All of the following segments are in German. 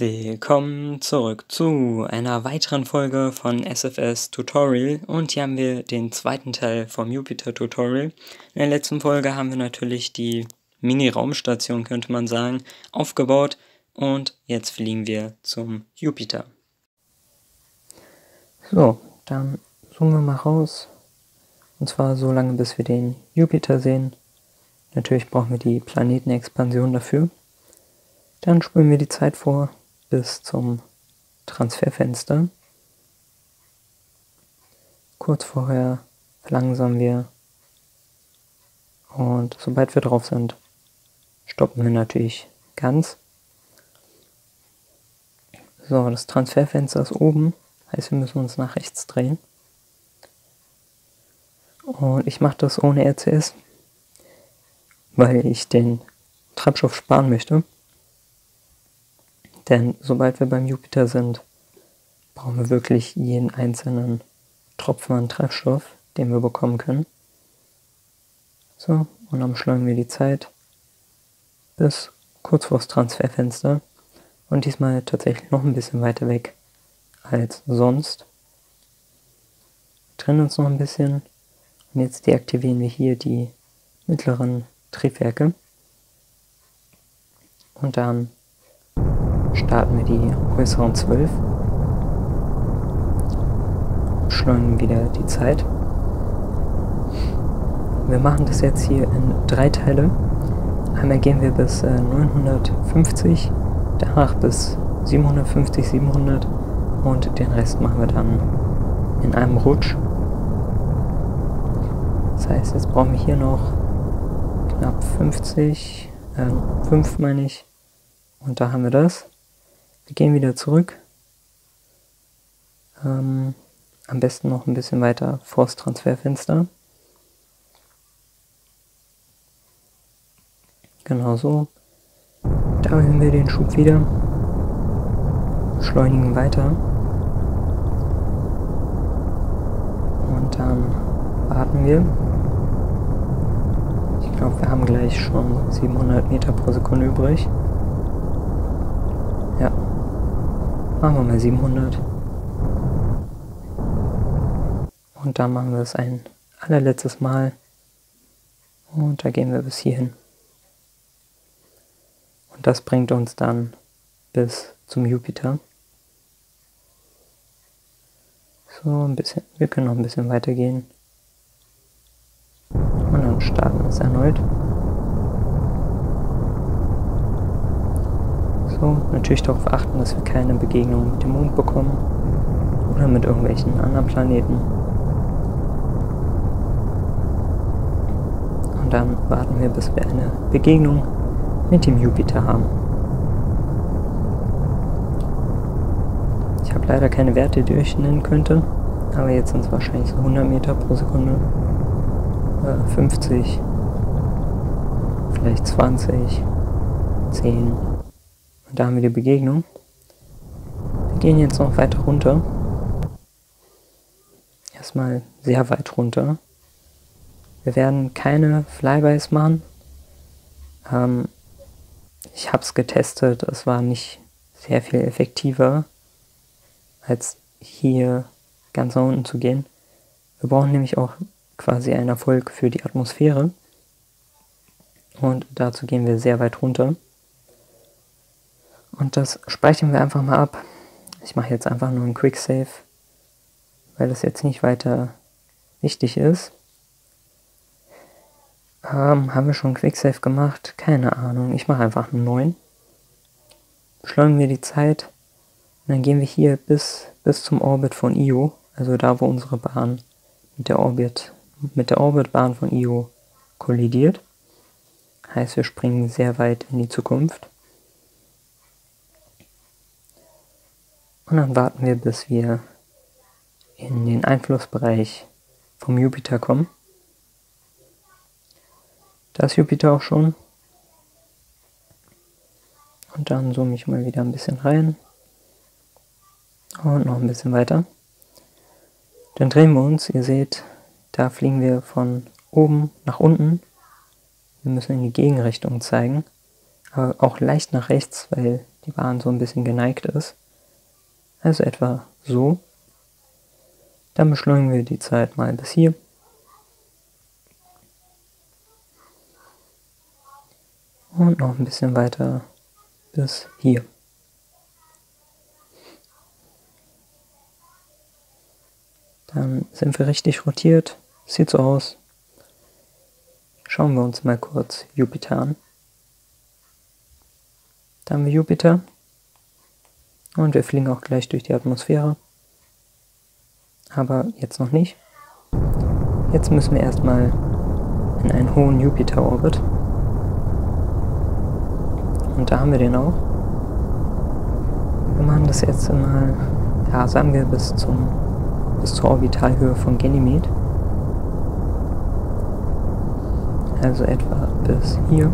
Willkommen zurück zu einer weiteren Folge von SFS Tutorial, und hier haben wir den zweiten Teil vom Jupiter Tutorial. In der letzten Folge haben wir natürlich die Mini-Raumstation, könnte man sagen, aufgebaut, und jetzt fliegen wir zum Jupiter. So, dann zoomen wir mal raus, und zwar so lange, bis wir den Jupiter sehen. Natürlich brauchen wir die Planetenexpansion dafür. Dann spulen wir die Zeit vor bis zum Transferfenster. Kurz vorher verlangsamen wir, und sobald wir drauf sind, stoppen wir natürlich ganz. So, das Transferfenster ist oben, heißt, wir müssen uns nach rechts drehen. Und ich mache das ohne RCS, weil ich den Treibstoff sparen möchte. Denn sobald wir beim Jupiter sind, brauchen wir wirklich jeden einzelnen Tropfen an Treibstoff, den wir bekommen können. So, und dann beschleunigen wir die Zeit bis kurz vor das Transferfenster. Und diesmal tatsächlich noch ein bisschen weiter weg als sonst. Wir trennen uns noch ein bisschen. Und jetzt deaktivieren wir hier die mittleren Triebwerke. Und dann starten wir die äußeren 12. Beschleunigen wieder die Zeit. Wir machen das jetzt hier in 3 Teile. Einmal gehen wir bis 950, danach bis 750, 700 und den Rest machen wir dann in einem Rutsch. Das heißt, jetzt brauchen wir hier noch knapp 5 meine ich, und da haben wir das. Wir gehen wieder zurück. Am besten noch ein bisschen weiter vor das Transferfenster. Genau so. Da erhöhen wir den Schub wieder. Beschleunigen weiter. Und dann warten wir. Ich glaube, wir haben gleich schon 700 Meter pro Sekunde übrig. Ja. Machen wir mal 700. Und dann machen wir es ein allerletztes Mal. Und da gehen wir bis hierhin. Und das bringt uns dann bis zum Jupiter. So, ein bisschen. Wir können noch ein bisschen weitergehen. Und dann starten wir es erneut. So, natürlich darauf achten, dass wir keine Begegnung mit dem Mond bekommen. Oder mit irgendwelchen anderen Planeten. Und dann warten wir, bis wir eine Begegnung mit dem Jupiter haben. Ich habe leider keine Werte, die ich nennen könnte, aber jetzt sind es wahrscheinlich so 100 Meter pro Sekunde, 50, vielleicht 20, 10, und da haben wir die Begegnung. Wir gehen jetzt noch weiter runter, erstmal sehr weit runter. Wir werden keine Flybys machen. Ich habe es getestet, es war nicht sehr viel effektiver, als hier ganz nach unten zu gehen. Wir brauchen nämlich auch quasi einen Erfolg für die Atmosphäre. Und dazu gehen wir sehr weit runter. Und das speichern wir einfach mal ab. Ich mache jetzt einfach nur einen Quicksave, weil das jetzt nicht weiter wichtig ist. Haben wir schon einen Quicksave gemacht? Keine Ahnung. Ich mache einfach einen neuen. Beschleunigen wir die Zeit. Und dann gehen wir hier bis zum Orbit von Io. Also da, wo unsere Bahn mit der Orbitbahn von Io kollidiert. Heißt, wir springen sehr weit in die Zukunft. Und dann warten wir, bis wir in den Einflussbereich vom Jupiter kommen. Da ist Jupiter auch schon. Und dann zoome ich mal wieder ein bisschen rein. Und noch ein bisschen weiter. Dann drehen wir uns. Ihr seht, da fliegen wir von oben nach unten. Wir müssen in die Gegenrichtung zeigen. Aber auch leicht nach rechts, weil die Bahn so ein bisschen geneigt ist. Also etwa so. Dann beschleunigen wir die Zeit mal bis hier. Und noch ein bisschen weiter bis hier. Dann sind wir richtig rotiert. Sieht so aus. Schauen wir uns mal kurz Jupiter an. Da haben wir Jupiter. Und wir fliegen auch gleich durch die Atmosphäre. Aber jetzt noch nicht. Jetzt müssen wir erstmal in einen hohen Jupiter-Orbit. Und da haben wir den auch. Wir machen das jetzt mal, ja, sagen wir bis zur Orbitalhöhe von Ganymed. Also etwa bis hier.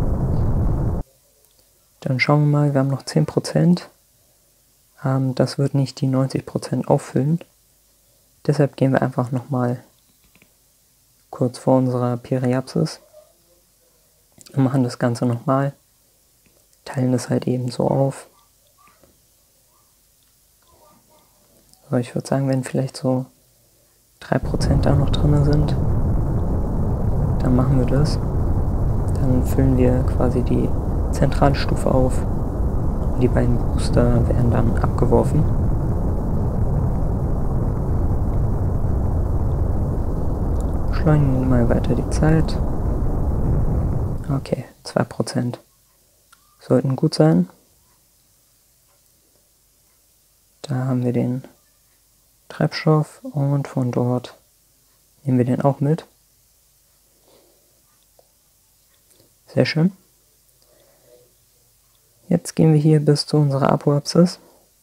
Dann schauen wir mal, wir haben noch 10%. Das wird nicht die 90% auffüllen. Deshalb gehen wir einfach nochmal kurz vor unserer Periapsis und machen das Ganze nochmal. Teilen das halt eben so auf. So, ich würde sagen, wenn vielleicht so 3% da noch drin sind, dann machen wir das. Dann füllen wir quasi die Zentralstufe auf und die beiden Booster werden dann abgeworfen. Beschleunigen mal weiter die Zeit. Okay, 2% sollten gut sein. Da haben wir den Treibstoff und von dort nehmen wir den auch mit. Sehr schön. Jetzt gehen wir hier bis zu unserer Apoapsis.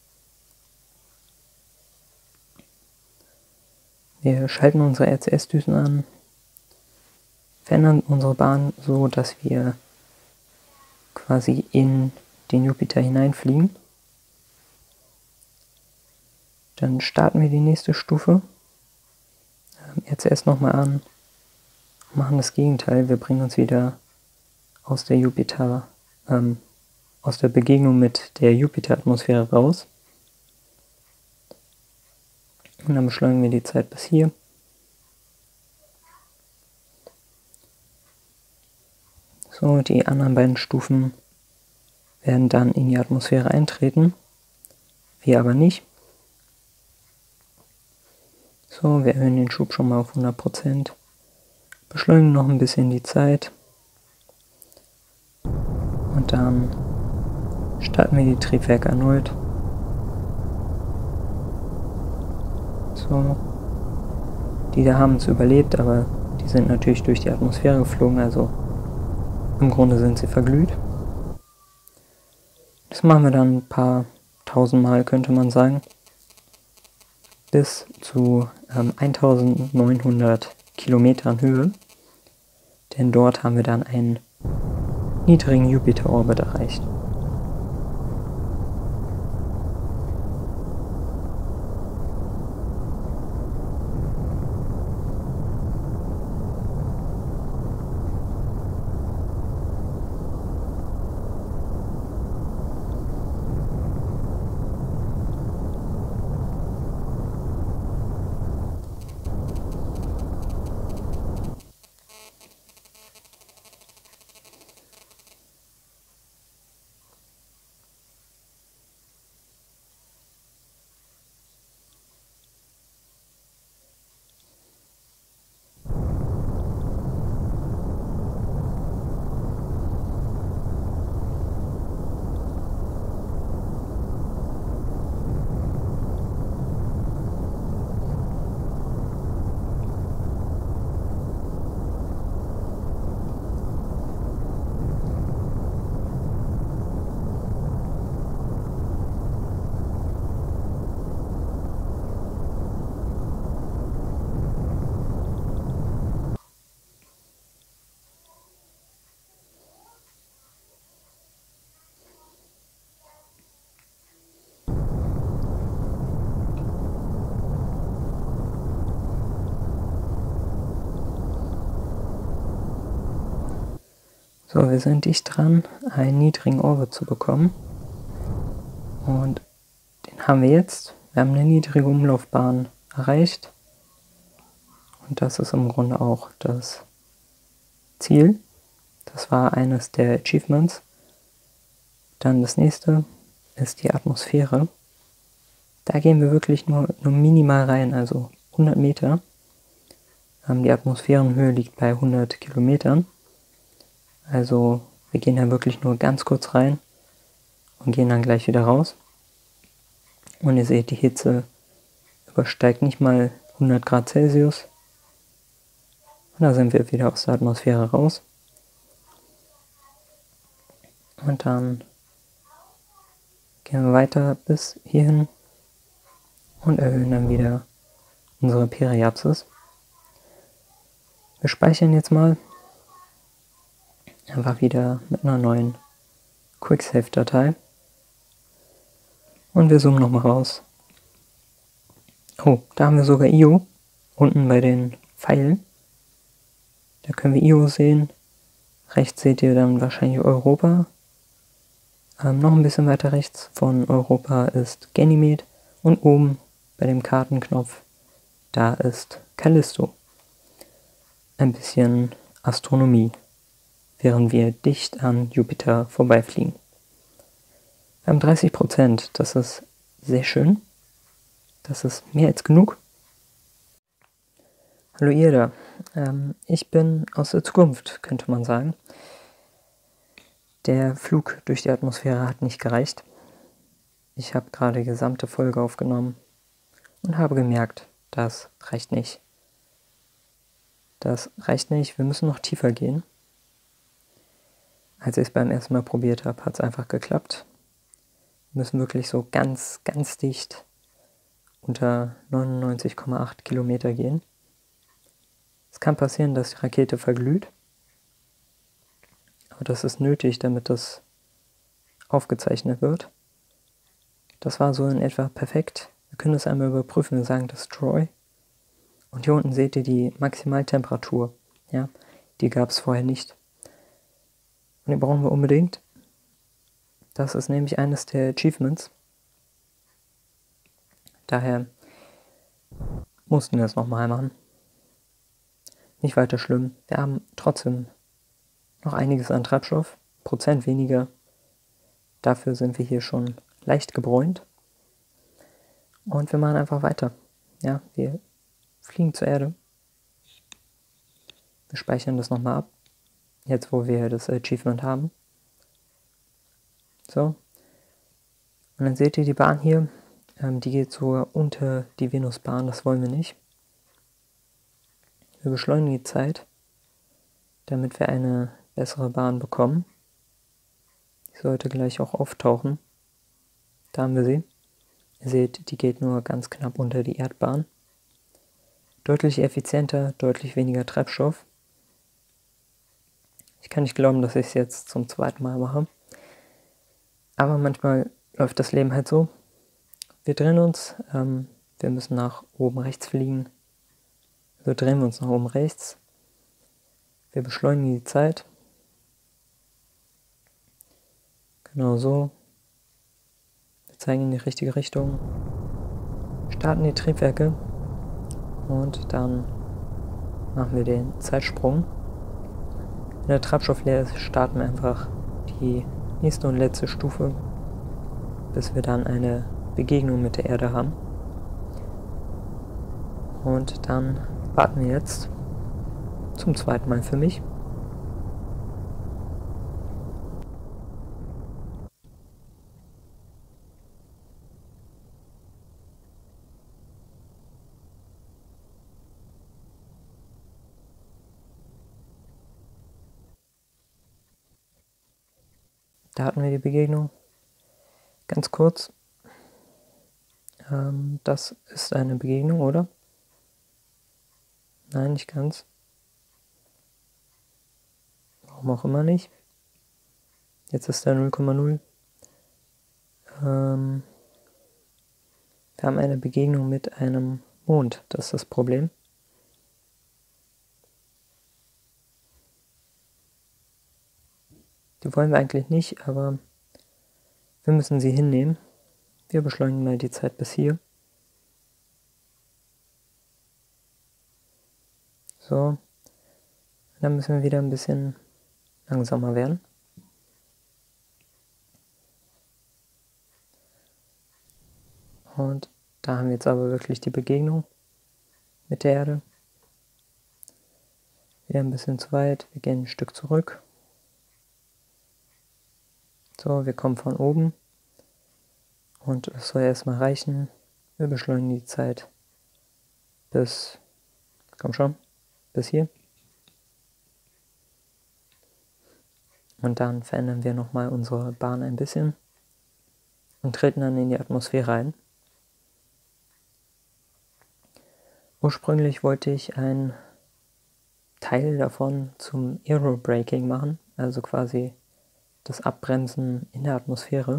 Wir schalten unsere RCS-Düsen an, verändern unsere Bahn so, dass wir quasi in den Jupiter hineinfliegen. Dann starten wir die nächste Stufe, RCS nochmal an, machen das Gegenteil, wir bringen uns wieder aus der aus der Begegnung mit der Jupiter-Atmosphäre raus. Und dann beschleunigen wir die Zeit bis hier. So, die anderen beiden Stufen werden dann in die Atmosphäre eintreten, wir aber nicht. So, wir erhöhen den Schub schon mal auf 100%, beschleunigen noch ein bisschen die Zeit und dann starten wir die Triebwerke erneut. So, die da haben es überlebt, aber die sind natürlich durch die Atmosphäre geflogen, also im Grunde sind sie verglüht. Das machen wir dann ein paar tausendmal, könnte man sagen, bis zu 1900 Kilometern Höhe, denn dort haben wir dann einen niedrigen Jupiter-Orbit erreicht. So, wir sind dicht dran, einen niedrigen Orbit zu bekommen. Und den haben wir jetzt. Wir haben eine niedrige Umlaufbahn erreicht. Und das ist im Grunde auch das Ziel. Das war eines der Achievements. Dann das nächste ist die Atmosphäre. Da gehen wir wirklich nur minimal rein, also 100 Meter. Die Atmosphärenhöhe liegt bei 100 Kilometern. Also wir gehen da wirklich nur ganz kurz rein und gehen dann gleich wieder raus. Und ihr seht, die Hitze übersteigt nicht mal 100 Grad Celsius. Und da sind wir wieder aus der Atmosphäre raus. Und dann gehen wir weiter bis hierhin und erhöhen dann wieder unsere Periapsis. Wir speichern jetzt mal einfach wieder mit einer neuen Quicksave-Datei. Und wir zoomen nochmal raus. Oh, da haben wir sogar IO unten bei den Pfeilen. Da können wir IO sehen. Rechts seht ihr dann wahrscheinlich Europa. Noch ein bisschen weiter rechts von Europa ist Ganymede. Und oben bei dem Kartenknopf, da ist Callisto. Ein bisschen Astronomie, während wir dicht an Jupiter vorbeifliegen. Wir haben 30%, das ist sehr schön. Das ist mehr als genug. Hallo ihr da, ich bin aus der Zukunft, könnte man sagen. Der Flug durch die Atmosphäre hat nicht gereicht. Ich habe gerade die gesamte Folge aufgenommen und habe gemerkt, das reicht nicht. Das reicht nicht, wir müssen noch tiefer gehen. Als ich es beim ersten Mal probiert habe, hat es einfach geklappt. Wir müssen wirklich so ganz, ganz dicht unter 99,8 Kilometer gehen. Es kann passieren, dass die Rakete verglüht. Aber das ist nötig, damit das aufgezeichnet wird. Das war so in etwa perfekt. Wir können es einmal überprüfen. Wir sagen Destroy. Und hier unten seht ihr die Maximaltemperatur. Ja, die gab es vorher nicht. Und die brauchen wir unbedingt. Das ist nämlich eines der Achievements. Daher mussten wir es nochmal machen. Nicht weiter schlimm. Wir haben trotzdem noch einiges an Treibstoff. Prozent weniger. Dafür sind wir hier schon leicht gebräunt. Und wir machen einfach weiter. Ja, wir fliegen zur Erde. Wir speichern das nochmal ab. Jetzt, wo wir das Achievement haben. So. Und dann seht ihr die Bahn hier. Die geht sogar unter die Venusbahn. Das wollen wir nicht. Wir beschleunigen die Zeit, damit wir eine bessere Bahn bekommen. Die sollte gleich auch auftauchen. Da haben wir sie. Ihr seht, die geht nur ganz knapp unter die Erdbahn. Deutlich effizienter, deutlich weniger Treibstoff. Ich kann nicht glauben, dass ich es jetzt zum zweiten Mal mache. Aber manchmal läuft das Leben halt so. Wir drehen uns, wir müssen nach oben rechts fliegen. Also drehen wir uns nach oben rechts. Wir beschleunigen die Zeit. Genau so. Wir zeigen in die richtige Richtung. Starten die Triebwerke. Und dann machen wir den Zeitsprung. Wenn der Treibstoff leer ist, starten wir einfach die nächste und letzte Stufe, bis wir dann eine Begegnung mit der Erde haben. Und dann warten wir jetzt zum zweiten Mal für mich. Da hatten wir die Begegnung. Ganz kurz. Das ist eine Begegnung, oder? Nein, nicht ganz. Warum auch immer nicht. Jetzt ist er 0,0. Wir haben eine Begegnung mit einem Mond. Das ist das Problem. Die wollen wir eigentlich nicht, aber wir müssen sie hinnehmen. wir beschleunigen mal die Zeit bis hier. So, dann müssen wir wieder ein bisschen langsamer werden. Und da haben wir jetzt aber wirklich die Begegnung mit der Erde. Wieder ein bisschen zu weit, wir gehen ein Stück zurück. So, wir kommen von oben. Und es soll erstmal reichen. Wir beschleunigen die Zeit bis, komm schon, bis hier. Und dann verändern wir nochmal unsere Bahn ein bisschen und treten dann in die Atmosphäre ein. Ursprünglich wollte ich einen Teil davon zum Aerobraking machen, also quasi das Abbremsen in der Atmosphäre.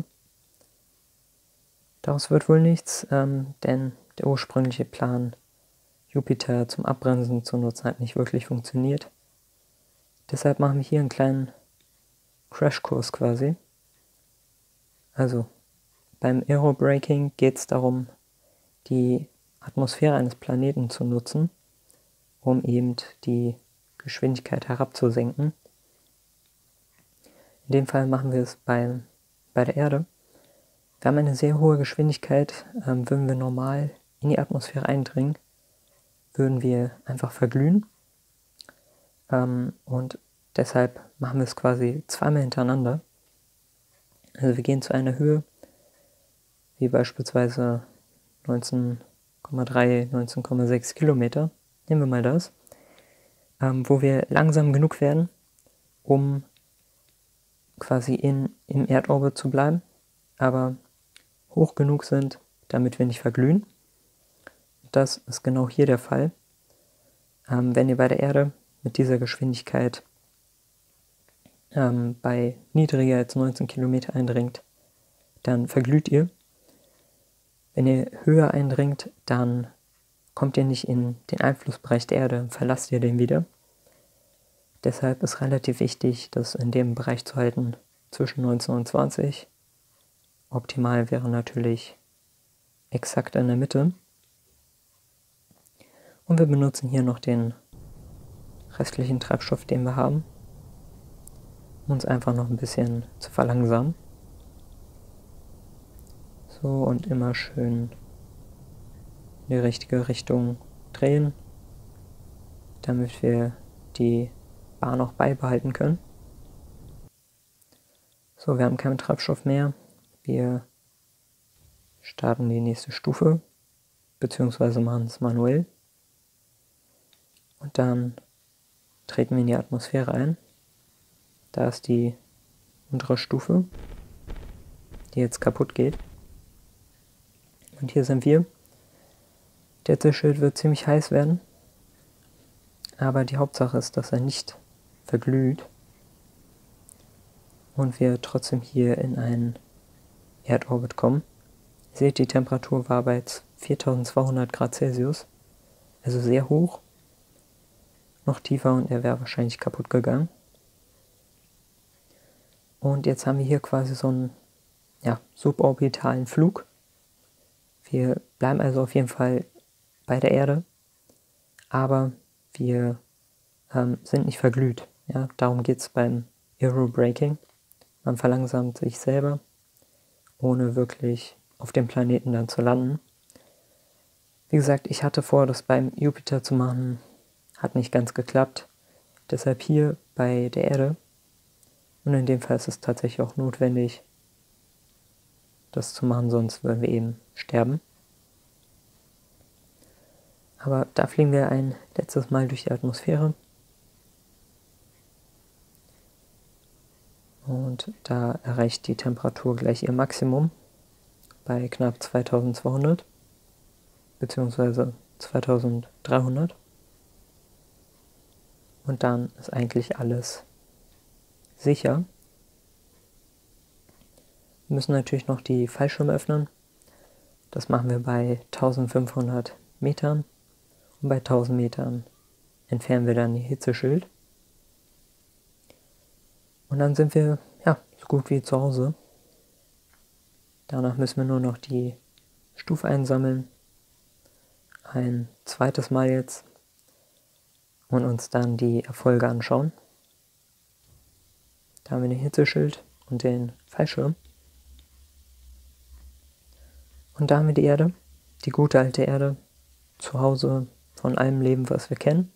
Daraus wird wohl nichts, denn der ursprüngliche Plan, Jupiter zum Abbremsen zu nutzen, hat nicht wirklich funktioniert. Deshalb machen wir hier einen kleinen Crashkurs quasi. Also beim Aerobraking geht es darum, die Atmosphäre eines Planeten zu nutzen, um eben die Geschwindigkeit herabzusenken. In dem Fall machen wir es bei der Erde. Wir haben eine sehr hohe Geschwindigkeit, würden wir normal in die Atmosphäre eindringen, würden wir einfach verglühen. Und deshalb machen wir es quasi zweimal hintereinander. Also wir gehen zu einer Höhe, wie beispielsweise 19,3, 19,6 Kilometer, nehmen wir mal das, wo wir langsam genug werden, um quasi im Erdorbit zu bleiben, aber hoch genug sind, damit wir nicht verglühen. Das ist genau hier der Fall. Wenn ihr bei der Erde mit dieser Geschwindigkeit bei niedriger als 19 Kilometer eindringt, dann verglüht ihr. Wenn ihr höher eindringt, dann kommt ihr nicht in den Einflussbereich der Erde, verlasst ihr den wieder. Deshalb ist relativ wichtig, das in dem Bereich zu halten zwischen 19 und 20. Optimal wäre natürlich exakt in der Mitte. Und wir benutzen hier noch den restlichen Treibstoff, den wir haben, um uns einfach noch ein bisschen zu verlangsamen. So, und immer schön in die richtige Richtung drehen, damit wir die Bahn auch beibehalten können. So, wir haben keinen Treibstoff mehr. Wir starten die nächste Stufe, beziehungsweise machen es manuell. Und dann treten wir in die Atmosphäre ein. Da ist die untere Stufe, die jetzt kaputt geht. Und hier sind wir. Der Hitzeschild wird ziemlich heiß werden. Aber die Hauptsache ist, dass er nicht verglüht. Und wir trotzdem hier in einen Erdorbit kommen. Ihr seht, die Temperatur war bei 4200 Grad Celsius. Also sehr hoch. Noch tiefer und er wäre wahrscheinlich kaputt gegangen. Und jetzt haben wir hier quasi so einen suborbitalen Flug. Wir bleiben also auf jeden Fall bei der Erde, aber wir sind nicht verglüht. Ja? Darum geht es beim Aerobraking. Man verlangsamt sich selber, ohne wirklich auf dem Planeten dann zu landen. Wie gesagt, ich hatte vor, das beim Jupiter zu machen, hat nicht ganz geklappt. Deshalb hier bei der Erde. Und in dem Fall ist es tatsächlich auch notwendig, das zu machen, sonst würden wir eben sterben. Aber da fliegen wir ein letztes Mal durch die Atmosphäre. Und da erreicht die Temperatur gleich ihr Maximum bei knapp 2200 bzw. 2300. Und dann ist eigentlich alles sicher. Wir müssen natürlich noch die Fallschirme öffnen. Das machen wir bei 1500 Metern. Und bei 1000 Metern entfernen wir dann die Hitzeschild. Und dann sind wir so gut wie zu Hause. Danach müssen wir nur noch die Stufe einsammeln. Ein zweites Mal jetzt. Und uns dann die Erfolge anschauen. Da haben wir den Hitzeschild und den Fallschirm. Und da haben wir die Erde, die gute alte Erde, zu Hause von allem Leben, was wir kennen.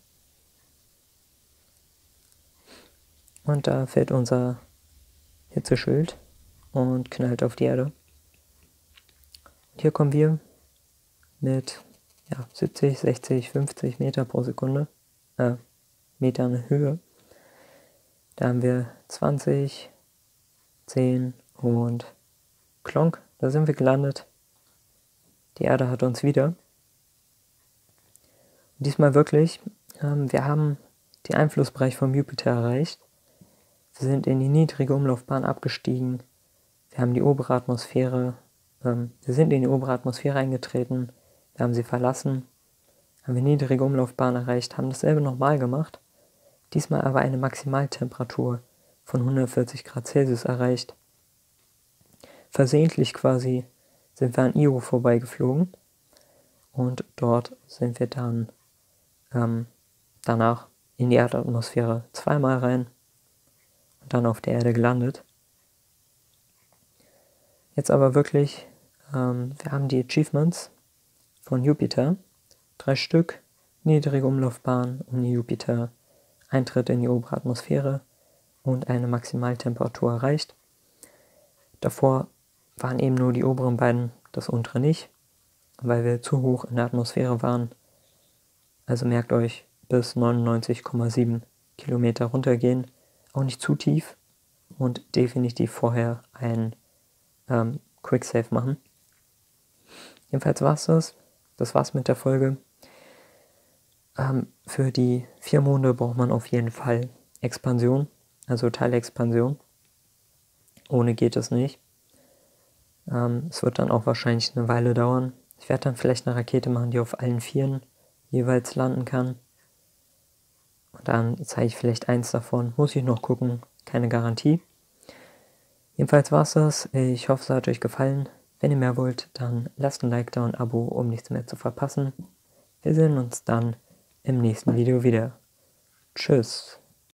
Und da fällt unser Hitzeschild und knallt auf die Erde. Und hier kommen wir mit 70, 60, 50 Meter pro Sekunde, Metern Höhe. Da haben wir 20, 10 und klonk, da sind wir gelandet. Die Erde hat uns wieder. Und diesmal wirklich, wir haben den Einflussbereich vom Jupiter erreicht. Wir sind in die niedrige Umlaufbahn abgestiegen. Wir haben die obere Atmosphäre, wir sind in die obere Atmosphäre eingetreten. Wir haben sie verlassen, haben wir niedrige Umlaufbahn erreicht, haben dasselbe nochmal gemacht. Diesmal aber eine Maximaltemperatur von 140 Grad Celsius erreicht. Versehentlich quasi sind wir an Io vorbeigeflogen und dort sind wir dann danach in die Erdatmosphäre zweimal rein und dann auf der Erde gelandet. Jetzt aber wirklich, wir haben die Achievements von Jupiter, 3 Stück, niedrige Umlaufbahn um die Jupiter, Eintritt in die obere Atmosphäre und eine Maximaltemperatur erreicht. Davor waren eben nur die oberen beiden, das untere nicht, weil wir zu hoch in der Atmosphäre waren. Also merkt euch, bis 99,7 Kilometer runtergehen, auch nicht zu tief und definitiv vorher ein Quicksave machen. Jedenfalls war es das. Das war's mit der Folge. Für die 4 Monde braucht man auf jeden Fall Expansion, also Teilexpansion. Ohne geht es nicht. Es wird dann auch wahrscheinlich eine Weile dauern. Ich werde dann vielleicht eine Rakete machen, die auf allen 4 jeweils landen kann. Und dann zeige ich vielleicht eins davon. Muss ich noch gucken. Keine Garantie. Jedenfalls war es das. Ich hoffe, es hat euch gefallen. Wenn ihr mehr wollt, dann lasst ein Like da und ein Abo, um nichts mehr zu verpassen. Wir sehen uns dann im nächsten Video wieder. Tschüss.